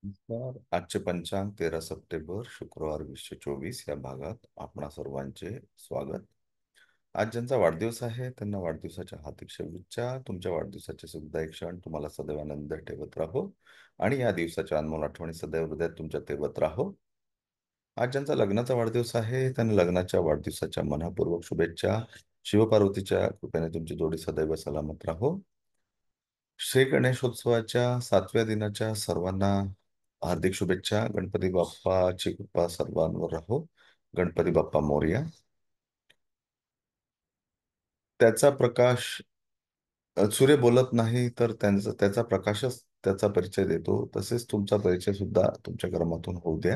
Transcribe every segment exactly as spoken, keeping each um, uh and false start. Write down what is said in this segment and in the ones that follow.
नमस्कार. आजचे पंचांग तेरा सप्टेंबर शुक्रवार वीसशे चोवीस या भागात आपणा सर्वांचे स्वागत. आज ज्यांचा वाढदिवस आहे त्यांना वाढदिवसाच्या हार्दिक शुभेच्छा. तुमच्या वाढदिवसाचे सुद्धा एक क्षण तुम्हाला सदैव आनंद ठेवत राहो आणि या दिवसाच्या अनमोल आठवणी सदैव हृदयात तुमच्या ठेवत राहो. आज ज्यांचा लग्नाचा वाढदिवस आहे त्यांना लग्नाच्या वाढदिवसाच्या मनःपूर्वक शुभेच्छा. शिवपार्वतीच्या कृपेने तुमची जोडी सदैव सलामत राहो. श्री गणेशोत्सवाच्या सातव्या दिनाच्या सर्वांना हार्दिक शुभेच्छा. गणपती बाप्पाची कृपा सर्वांवर राहो. गणपती बाप्पा मोरया. त्याचा प्रकाश अ, सूर्य बोलत नाही तर त्यांचा त्याचा प्रकाशच त्याचा परिचय देतो. तसेच तुमचा परिचय सुद्धा तुमच्या कर्मातून होऊ द्या.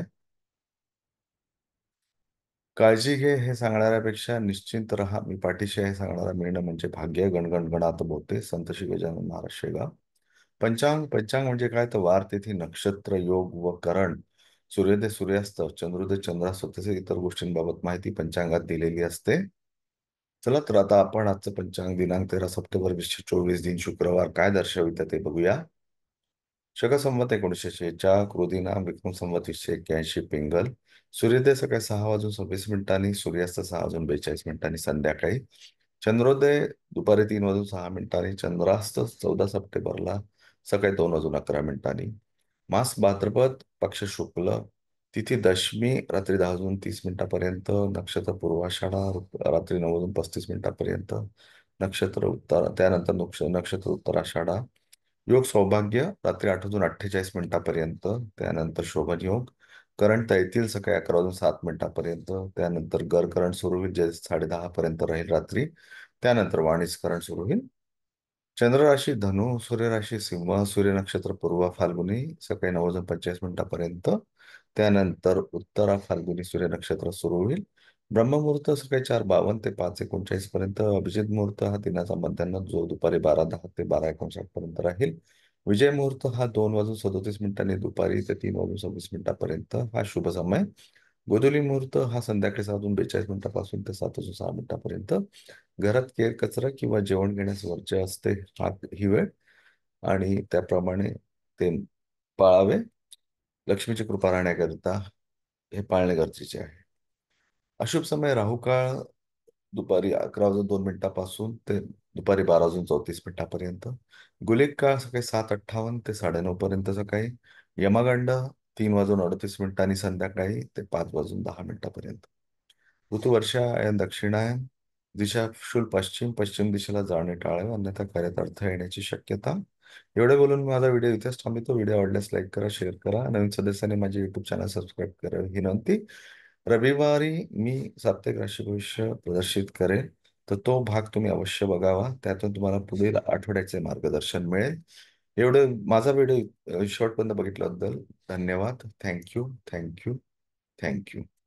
काळजी घे हे सांगणाऱ्यापेक्षा निश्चिंत राहा मी पाठीशी आहे सांगणारा मिळणं म्हणजे भाग्य. गणगण गणात बोलते संत श्री गजानन महाराज शेगाव. पंचांग पंचांग म्हणजे काय तर वार तिथी नक्षत्र योग व करण, सूर्योदय सूर्यास्त, चंद्रोदय चंद्रास्त तसेच इतर गोष्टींबाबत माहिती पंचांगात दिलेली असते. चला तर आता आपण आजचं पंचांग दिनांक तेरा सप्टेंबर वीसशे चोवीस दिन शुक्रवार काय दर्शवितं ते बघूया. शक संवत एकोणीसशे शेहेचाळ क्रोधी नाम विक्रम संवत वीसशे एक्क्याऐंशी पिंगल. सूर्योदय सकाळी सहा वाजून सव्वीस मिनिटांनी, सूर्यास्त सहा वाजून बेचाळीस मिनिटांनी संध्याकाळी. चंद्रोदय दुपारी तीन वाजून सहा मिनिटांनी, चंद्रास्त चौदा सप्टेंबरला सकाळी दोन वाजून अकरा मिनिटांनी. मास भाद्रपद पक्ष शुक्ल, तिथी दशमी रात्री दहा वाजून तीस मिनिटापर्यंत, नक्षत्र पूर्वाषाढा रात्री नऊ वाजून पस्तीस मिनिटापर्यंत, नक्षत्र उत्तर त्यानंतर नक्ष नक्षत्र उत्तराषाढा. योग सौभाग्य रात्री आठ वाजून अठ्ठेचाळीस मिनिटापर्यंत, त्यानंतर शोभन योग. करण तैतील सकाळी अकरा वाजून सात मिनिटापर्यंत, त्यानंतर गर करण सुरू होईल जे साडे दहा पर्यंत राहील रात्री. त्यानंतर वाणिज करण सुरू होईल. चंद्र राशी धनु, सूर्य राशी सिंह, सूर्य नक्षत्र पूर्व फाल्गुनी सकाळी नऊ वाजून पंचेचाळीस मिनिटापर्यंत, त्यानंतर उत्तरा फाल्गुनी सूर्य नक्षत्र सुरू होईल. ब्रह्ममुहूर्त सकाळी चार बावन्न ते पाच एकोणचाळीस पर्यंत. अभिजित मुहूर्त हा दिनाचा मध्यान्ह जो दुपारी बारा दहा ते बारा एकोणसाठ पर्यंत राहील. विजय मुहूर्त हा दोन वाजून सदोतीस मिनिटांनी दुपारी ते तीन वाजून सव्वीस मिनिटापर्यंत हा शुभ समय. गोधुली मुहूर्त हा संध्याकाळी सात वाजून बेचाळीस मिनिटापासून ते सात वाजून सहा मिनिटापर्यंत. घरात केर कचरा किंवा जेवण घेण्यास वर्ज्य असते हा ही वेळ आणि त्याप्रमाणे ते पाळावे. लक्ष्मीची कृपा राहण्याकरिता हे पाळणे गरजेचे आहे. अशुभ समय राहू काळ दुपारी अकरा वाजून दोन मिनिटापासून ते दुपारी बारा वाजून चौतीस मिनिटापर्यंत. गुलिक काळ सकाळी सात अठ्ठावन्न ते साडेनऊ पर्यंत सकाळी. यमगंड तीन वाजून अडतीस मिनिटांनी संध्याकाळी ते पाच वाजून दहा मिनिटापर्यंत. ऋतू वर्षायन दक्षिणायन. दिशा शूल पश्चिम पश्चिम दिशेला जाणे टाळावे अन्यथा कार्यात अडथळा येण्याची शक्यता. एवढे बोलून माझा व्हिडिओ इथेच थांबतो. व्हिडिओ आवडल्यास लाईक करा शेअर करा. नवीन सदस्याने माझे युट्यूब चॅनल सबस्क्राईब करा ही विनंती. रविवारी मी साप्ताहिक राशी भविष्य प्रदर्शित करेन तर तो भाग तुम्ही अवश्य बघावा. त्यातून तुम्हाला पुढील आठवड्याचे मार्गदर्शन मिळेल. एवढे माझा व्हिडिओ शेवटपर्यंत बघितल्याबद्दल धन्यवाद. Thank you thank you thank you.